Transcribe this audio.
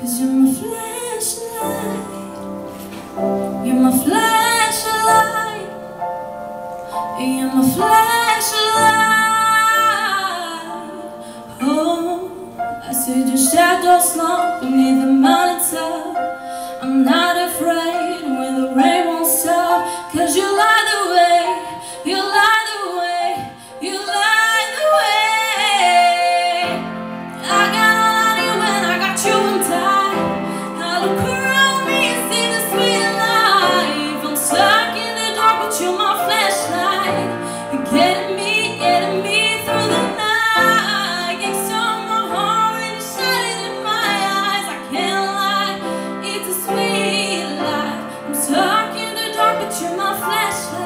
'Cause you're my flashlight. You're my flashlight. You're my flashlight. Oh, I see your shadow slump beneath the mountain top. I'm not afraid when the rain won't stop. 'Cause you light the way. You light the way. You light the way. I got all I need when I got you in tight. I look around me and see the sweet life. I'm stuck in the dark, but you're my flashlight. You're getting me through the night. It's on my heart and it's shining in my eyes. I can't lie, it's a sweet life. I'm stuck in the dark, but you're my flashlight.